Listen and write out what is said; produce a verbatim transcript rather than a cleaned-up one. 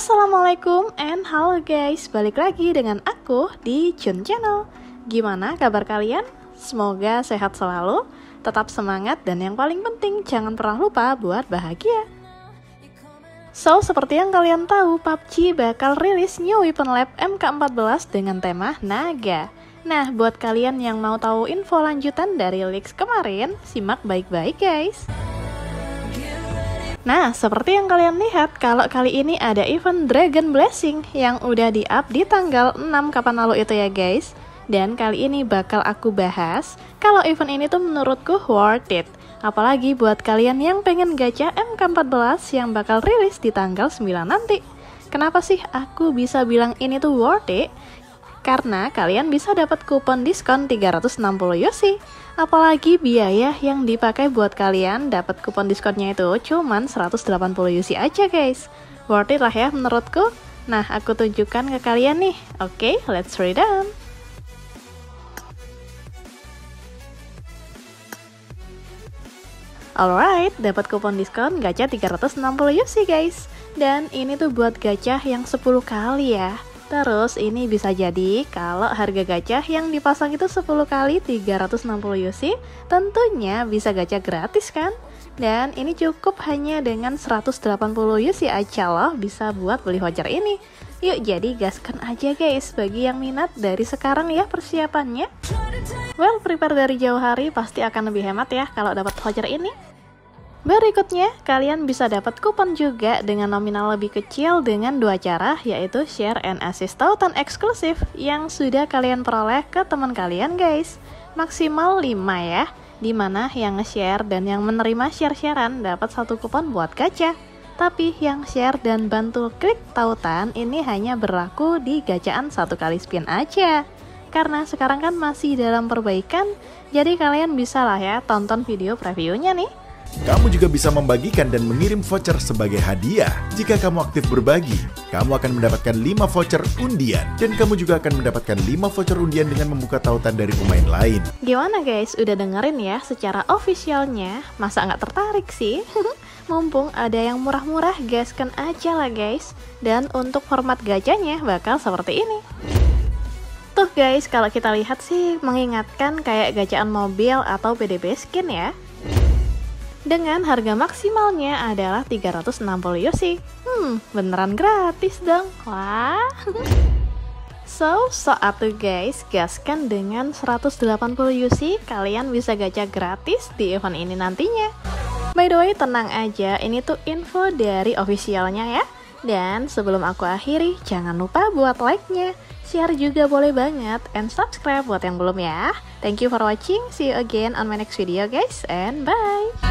Assalamualaikum and halo guys, balik lagi dengan aku di Jun Channel. Gimana kabar kalian? Semoga sehat selalu, tetap semangat, dan yang paling penting jangan pernah lupa buat bahagia. So, seperti yang kalian tahu, P U B G bakal rilis new weapon lab M K empat belas dengan tema naga. Nah, buat kalian yang mau tahu info lanjutan dari leaks kemarin, simak baik-baik guys. Nah, seperti yang kalian lihat, kalau kali ini ada event Dragon Blessing yang udah di-up di tanggal enam kapan lalu itu ya guys. Dan kali ini bakal aku bahas kalau event ini tuh menurutku worth it. Apalagi buat kalian yang pengen gacha M K empat belas yang bakal rilis di tanggal sembilan nanti. Kenapa sih aku bisa bilang ini tuh worth it? Karena kalian bisa dapat kupon diskon tiga ratus enam puluh U S D. Apalagi biaya yang dipakai buat kalian dapat kupon diskonnya itu cuman seratus delapan puluh U S D aja guys. Worth it lah ya menurutku. Nah, aku tunjukkan ke kalian nih. Oke, okay, let's read down. Alright, dapat kupon diskon gacha tiga ratus enam puluh U S D guys. Dan ini tuh buat gacha yang sepuluh kali ya. Terus ini bisa jadi kalau harga gacha yang dipasang itu sepuluh kali tiga ratus enam puluh U S D, tentunya bisa gacha gratis kan? Dan ini cukup hanya dengan seratus delapan puluh U S D aja loh bisa buat beli voucher ini. Yuk jadi gaskan aja guys bagi yang minat dari sekarang ya persiapannya. Well, prepare dari jauh hari pasti akan lebih hemat ya kalau dapat voucher ini. Berikutnya, kalian bisa dapat kupon juga dengan nominal lebih kecil dengan dua cara, yaitu share and assist tautan eksklusif yang sudah kalian peroleh ke teman kalian guys. Maksimal lima ya, dimana yang nge-share dan yang menerima share-sharean dapat satu kupon buat gacha. Tapi yang share dan bantu klik tautan ini hanya berlaku di gacaan satu kali spin aja. Karena sekarang kan masih dalam perbaikan, jadi kalian bisa lah ya tonton video previewnya nih. Kamu juga bisa membagikan dan mengirim voucher sebagai hadiah. Jika kamu aktif berbagi, kamu akan mendapatkan lima voucher undian. Dan kamu juga akan mendapatkan lima voucher undian dengan membuka tautan dari pemain lain. Gimana guys, udah dengerin ya secara officialnya? Masa nggak tertarik sih? Mumpung ada yang murah-murah, gaskan aja lah guys. Dan untuk format gachanya bakal seperti ini. Tuh guys, kalau kita lihat sih mengingatkan kayak gacaan mobil atau P D B skin ya. Dengan harga maksimalnya adalah tiga ratus enam puluh U S D. Hmm, beneran gratis dong. Wah. So, so atuh guys, gaskan dengan seratus delapan puluh U S D, kalian bisa gacha gratis di event ini nantinya. By the way, tenang aja, ini tuh info dari officialnya ya. Dan sebelum aku akhiri, jangan lupa buat like-nya, share juga boleh banget, and subscribe buat yang belum ya. Thank you for watching, see you again on my next video guys, and bye!